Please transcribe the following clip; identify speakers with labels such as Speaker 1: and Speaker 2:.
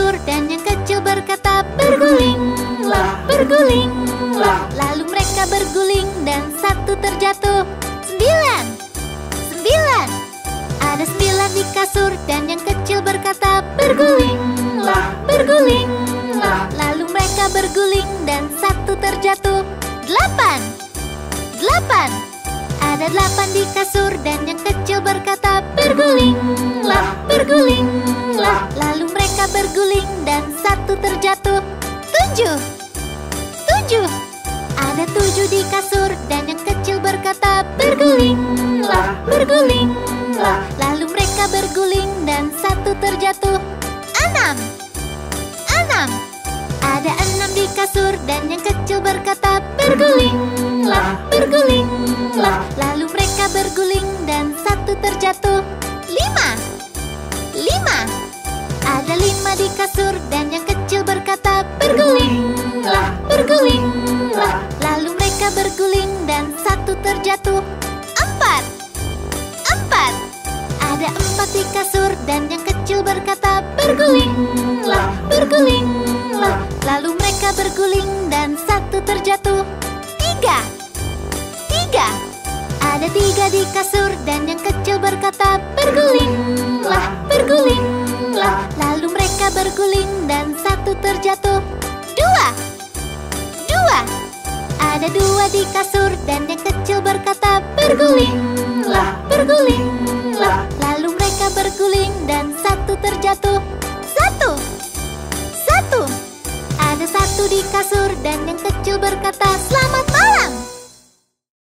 Speaker 1: kasur dan yang kecil berkata, bergulinglah, bergulinglah. Lalu mereka berguling dan satu terjatuh. 9. Ada 9 di kasur dan yang kecil berkata, bergulinglah, bergulinglah. Lalu mereka berguling dan satu terjatuh. 8. Ada 8 di kasur dan yang kecil berkata, bergulinglah, bergulinglah. Lalu mereka berguling dan satu terjatuh. 7. Ada 7 di kasur dan yang kecil berkata, bergulinglah, bergulinglah. Lalu mereka berguling dan satu terjatuh. 6. Ada 6 di kasur dan yang kecil berkata, bergulinglah, bergulinglah. Lalu mereka berguling dan satu terjatuh. 5. Ada 5 di kasur dan yang kecil berkata, bergulinglah, bergulinglah. Lalu mereka berguling dan satu terjatuh. 4. Ada 4 di kasur dan yang kecil berkata, bergulinglah, bergulinglah. Lalu mereka berguling dan satu terjatuh. 3. Ada 3 di kasur dan yang kecil berkata, bergulinglah, bergulinglah. Lalu mereka berguling dan satu terjatuh. 2. Ada 2 di kasur dan yang kecil berkata, bergulinglah, bergulinglah. Lalu mereka berguling dan satu terjatuh. 1. Ada 1 di kasur dan yang kecil berkata,